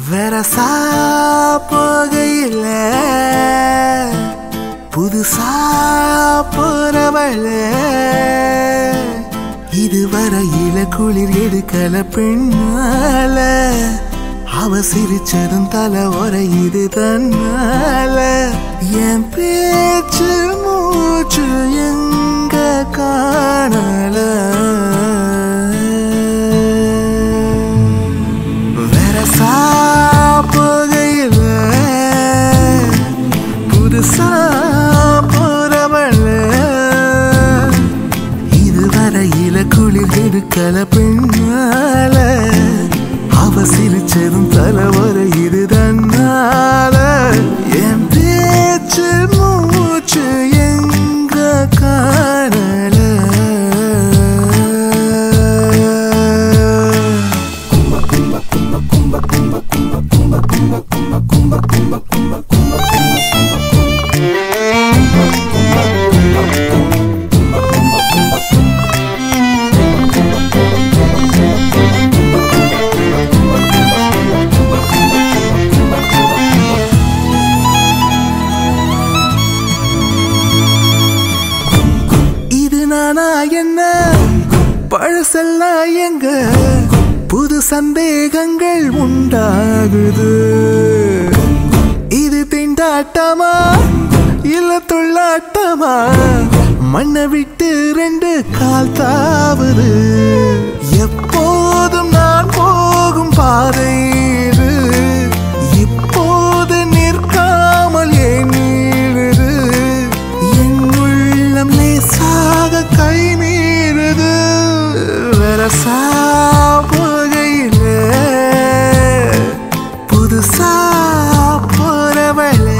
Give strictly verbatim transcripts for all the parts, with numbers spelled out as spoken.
வெரசா போகையில புதுசா போறவள இதுவரையில குளிர் எடுக்கல பெண்ணால அவ சிரிச்சதும் தலை உரையுது தன்னால என் பேச்சு மூச்சு எங்க காணல வெரசா போகையில புதுசா போறவள இதுவரையில குளிர் எடுக்கல பெண்ணால அவ சிரிச்சதும் தலை உரையுது தன்னால என் பேச்சு மூச்சு எங்க காணல என்ன பழசெல்லாம் எங்க புது சந்தேகங்கள் உண்டாகுது இது திண்டாட்டமா இல்ல தொள்ளாட்டமா மண்ணை விட்டு ரெண்டு கால் தாவுது எப்போதும் நான் போகும் பாதை இப்போது நிற்காமல் ஏன் நீடுது என் உள்ளம் லேசாக கை மீறுது வெரசா போகையில புதுசா போறவளே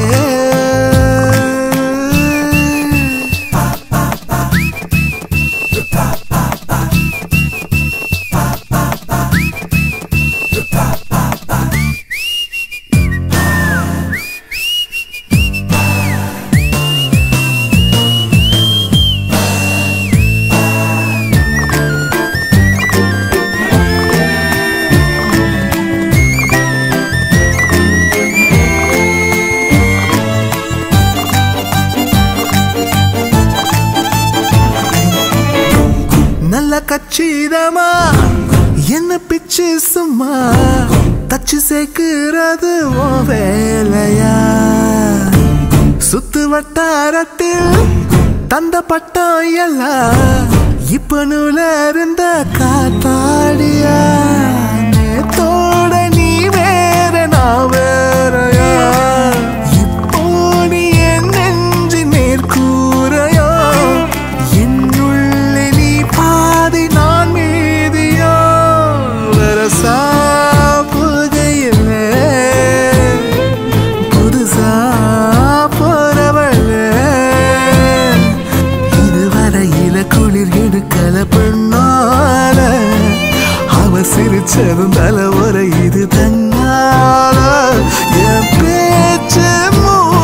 நல்ல கச்சிதமா என்ன பிச்சு சும்மா தச்சு சேர்க்கிறது ஓ வேலையா சுத்து வட்டாரத்தில் தந்த பட்டம் எல்லாம் இப்ப நூல இருந்த காத்தாடியா நேத்தோட நீ வேற நான் வேறையா இப்போ நீ என் நெஞ்சு நேர்கூறையா நான் மீதியோ வெரசா போகையில புதுசா போறவள இதுவரையில குளிர் எடுக்கல பெண்ணால அவ சிரிச்சதும் தலை உரையுது தன்னால என் பேச்சு